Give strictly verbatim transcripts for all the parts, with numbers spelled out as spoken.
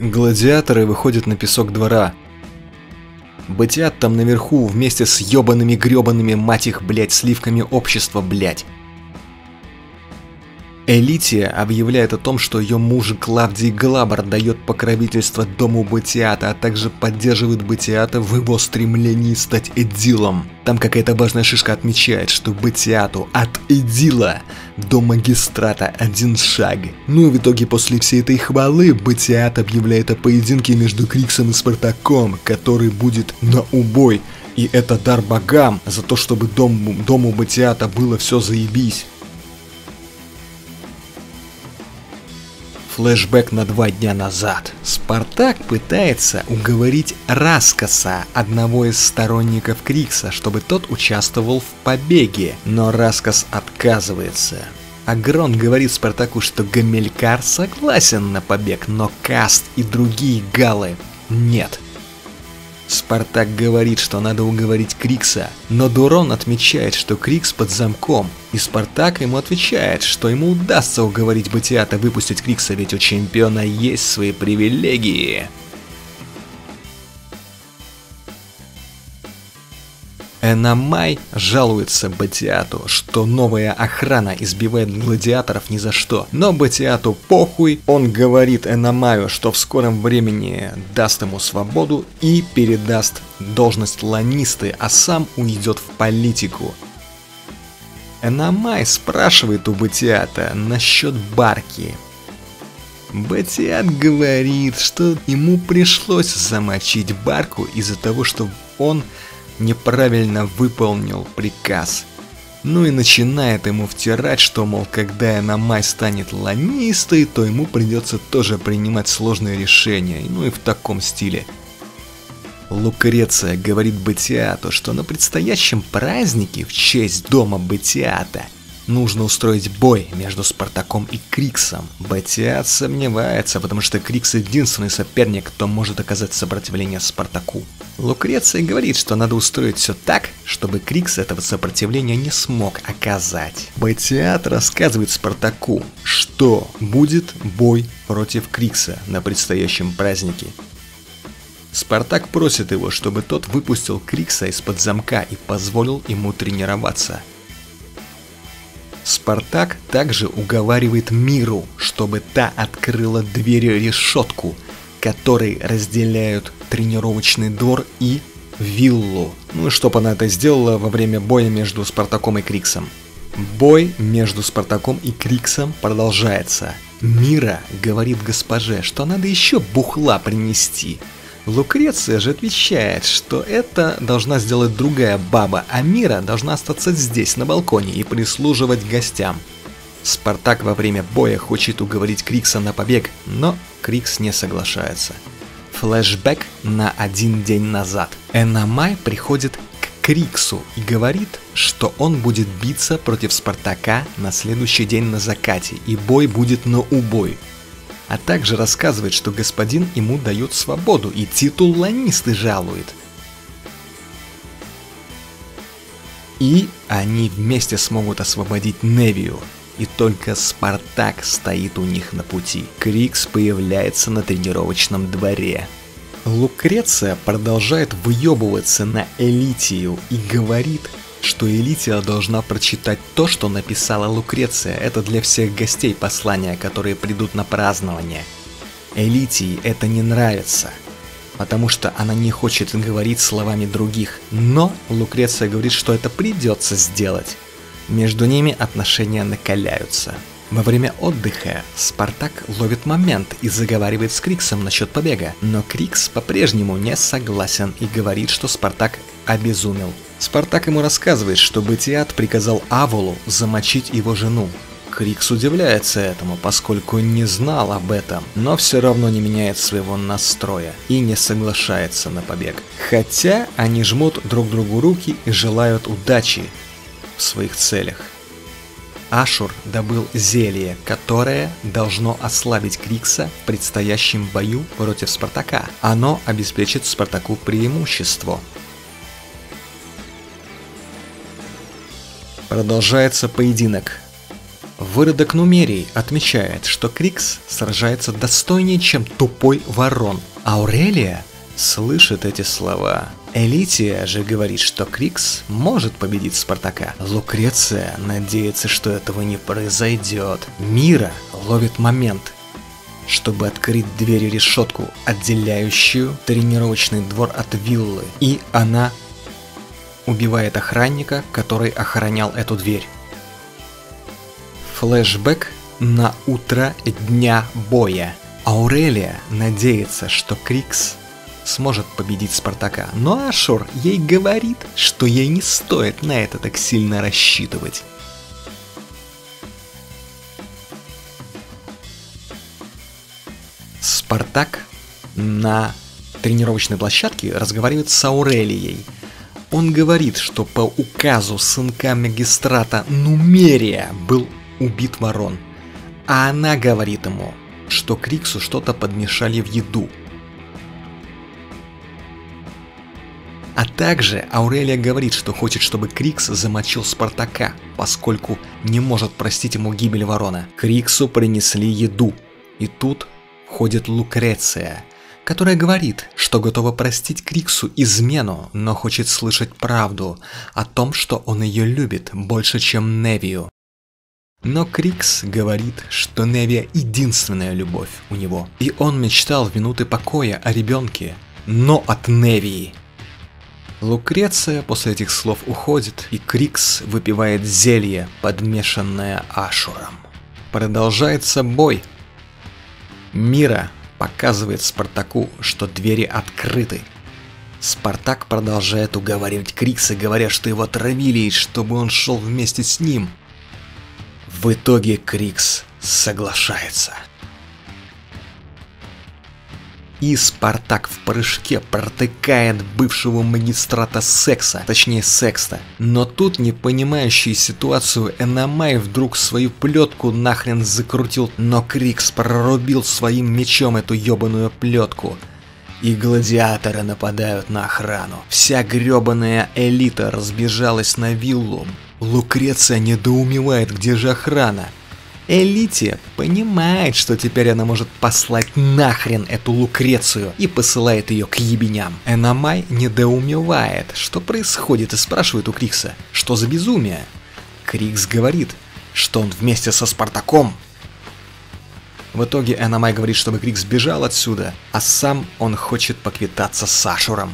Гладиаторы выходят на песок двора. Бытят там наверху вместе с ёбаными грёбаными, мать их, блять, сливками общества, блять. Элития объявляет о том, что ее муж Клавдий Глабр дает покровительство дому Бытиата, а также поддерживает Бытиата в его стремлении стать эдилом. Там какая-то важная шишка отмечает, что Бытиату от эдила до магистрата один шаг. Ну и в итоге после всей этой хвалы Бытиат объявляет о поединке между Криксом и Спартаком, который будет на убой. И это дар богам за то, чтобы дому, дому Бытиата было все заебись. Флэшбэк на два дня назад. Спартак пытается уговорить Раскоса, одного из сторонников Крикса, чтобы тот участвовал в побеге, но Раскос отказывается. Агрон говорит Спартаку, что Гамилькар согласен на побег, но Каст и другие галлы нет. Спартак говорит, что надо уговорить Крикса, но Дурон отмечает, что Крикс под замком, и Спартак ему отвечает, что ему удастся уговорить Бытиата выпустить Крикса, ведь у чемпиона есть свои привилегии. Эномай жалуется Бытиату, что новая охрана избивает гладиаторов ни за что. Но Бытиату похуй, он говорит Эномаю, что в скором времени даст ему свободу и передаст должность ланисты, а сам уйдет в политику. Эномай спрашивает у Бытиата насчет Барки. Бытиат говорит, что ему пришлось замочить Барку из-за того, что он неправильно выполнил приказ. Ну и начинает ему втирать, что, мол, когда Эномай станет ланистой, то ему придется тоже принимать сложные решения, ну и в таком стиле. Лукреция говорит Бытиату, что на предстоящем празднике в честь дома Бытиата нужно устроить бой между Спартаком и Криксом. Бытиат сомневается, потому что Крикс единственный соперник, кто может оказать сопротивление Спартаку. Лукреция говорит, что надо устроить все так, чтобы Крикс этого сопротивления не смог оказать. Бытиат рассказывает Спартаку, что будет бой против Крикса на предстоящем празднике. Спартак просит его, чтобы тот выпустил Крикса из-под замка и позволил ему тренироваться. Спартак также уговаривает Миру, чтобы та открыла дверь-решетку, которые разделяют тренировочный двор и виллу. Ну и чтобы она это сделала во время боя между Спартаком и Криксом. Бой между Спартаком и Криксом продолжается. Мира говорит госпоже, что надо еще бухла принести. Лукреция же отвечает, что это должна сделать другая баба, а Мира должна остаться здесь, на балконе, и прислуживать гостям. Спартак во время боя хочет уговорить Крикса на побег, но Крикс не соглашается. Флэшбэк на один день назад. Эномай приходит к Криксу и говорит, что он будет биться против Спартака на следующий день на закате, и бой будет на убой. А также рассказывает, что господин ему дает свободу и титул ланисты жалует. И они вместе смогут освободить Невию. И только Спартак стоит у них на пути. Крикс появляется на тренировочном дворе. Лукреция продолжает выебываться на Элитию и говорит, что Элития должна прочитать то, что написала Лукреция. Это для всех гостей послания, которые придут на празднование. Элитии это не нравится, потому что она не хочет говорить словами других. Но Лукреция говорит, что это придется сделать. Между ними отношения накаляются. Во время отдыха Спартак ловит момент и заговаривает с Криксом насчет побега, но Крикс по-прежнему не согласен и говорит, что Спартак обезумел. Спартак ему рассказывает, что Бытиат приказал Аволу замочить его жену. Крикс удивляется этому, поскольку не знал об этом, но все равно не меняет своего настроя и не соглашается на побег. Хотя они жмут друг другу руки и желают удачи в своих целях. Ашур добыл зелье, которое должно ослабить Крикса в предстоящем бою против Спартака. Оно обеспечит Спартаку преимущество. Продолжается поединок. Выродок Нумерий отмечает, что Крикс сражается достойнее, чем тупой ворон. Аурелия слышит эти слова. Элития же говорит, что Крикс может победить Спартака. Лукреция надеется, что этого не произойдет. Мира ловит момент, чтобы открыть дверь и решетку, отделяющую тренировочный двор от виллы. И она убивает охранника, который охранял эту дверь. Флэшбэк на утро дня боя. Аурелия надеется, что Крикс сможет победить Спартака, но Ашур ей говорит, что ей не стоит на это так сильно рассчитывать. Спартак на тренировочной площадке разговаривает с Аурелией. Он говорит, что по указу сынка магистрата Нумерия был убит ворон, а она говорит ему, что Криксу что-то подмешали в еду. А также Аурелия говорит, что хочет, чтобы Крикс замочил Спартака, поскольку не может простить ему гибель ворона. Криксу принесли еду, и тут входит Лукреция, которая говорит, что готова простить Криксу измену, но хочет слышать правду о том, что он ее любит больше, чем Невию. Но Крикс говорит, что Невия единственная любовь у него, и он мечтал в минуты покоя о ребенке, но от Невии. Лукреция после этих слов уходит, и Крикс выпивает зелье, подмешанное Ашуром. Продолжается бой. Мира показывает Спартаку, что двери открыты. Спартак продолжает уговаривать Крикса, говоря, что его отравили, чтобы он шел вместе с ним. В итоге Крикс соглашается. И Спартак в прыжке протыкает бывшего магистрата Секса, точнее Секста. Но тут не понимающий ситуацию Эномай вдруг свою плетку нахрен закрутил, но Крикс прорубил своим мечом эту ебаную плетку. И гладиаторы нападают на охрану. Вся гребаная элита разбежалась на виллу. Лукреция недоумевает, где же охрана. Элития понимает, что теперь она может послать нахрен эту Лукрецию, и посылает ее к ебеням. Эномай недоумевает, что происходит, и спрашивает у Крикса, что за безумие. Крикс говорит, что он вместе со Спартаком. В итоге Эномай говорит, чтобы Крикс бежал отсюда, а сам он хочет поквитаться с Ашуром.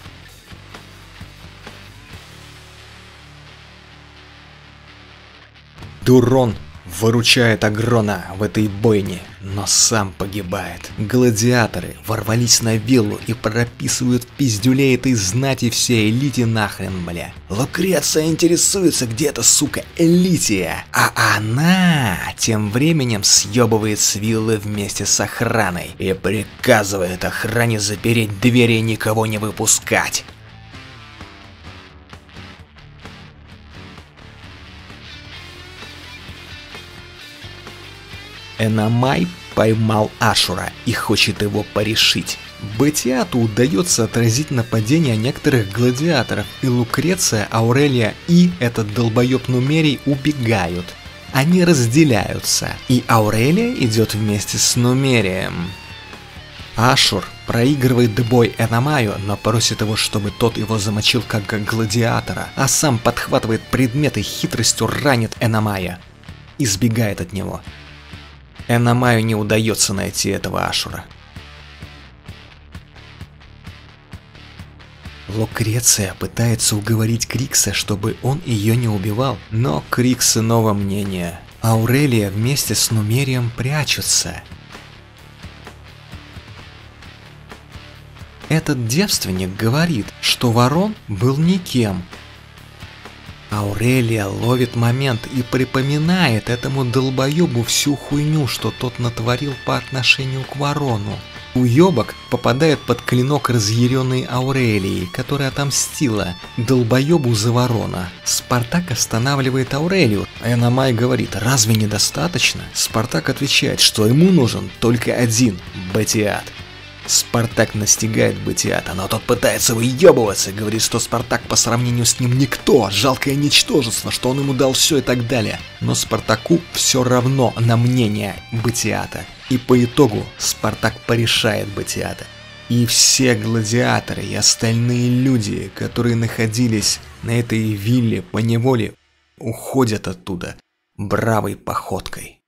Дурон выручает Агрона в этой бойне, но сам погибает. Гладиаторы ворвались на виллу и прописывают в пиздюле этой знати всей элите нахрен, бля. Лукреция интересуется, где эта сука Элития, а она тем временем съебывает с виллы вместе с охраной и приказывает охране запереть двери и никого не выпускать. Эномай поймал Ашура и хочет его порешить. Батиату удается отразить нападение некоторых гладиаторов, и Лукреция, Аурелия и этот долбоеб Нумерий убегают. Они разделяются, и Аурелия идет вместе с Нумерием. Ашур проигрывает бой Эномаю, но просит его, чтобы тот его замочил как гладиатора, а сам подхватывает предмет и хитростью ранит Эномая и сбегает от него. Эномаю не удается найти этого Ашура. Лукреция пытается уговорить Крикса, чтобы он ее не убивал, но Крикс иного мнения. Аурелия вместе с Нумерием прячутся. Этот девственник говорит, что ворон был никем. Аурелия ловит момент и припоминает этому долбоебу всю хуйню, что тот натворил по отношению к ворону. Уебок попадает под клинок разъяренной Аурелии, которая отомстила долбоебу за ворона. Спартак останавливает Аурелию. Эномай говорит, разве недостаточно? Спартак отвечает, что ему нужен только один Батиат. Спартак настигает Батиата, но тот пытается выебываться, говорит, что Спартак по сравнению с ним никто, жалкое ничтожество, что он ему дал все и так далее. Но Спартаку все равно на мнение Батиата. И по итогу Спартак порешает Батиата. И все гладиаторы и остальные люди, которые находились на этой вилле поневоле, уходят оттуда бравой походкой.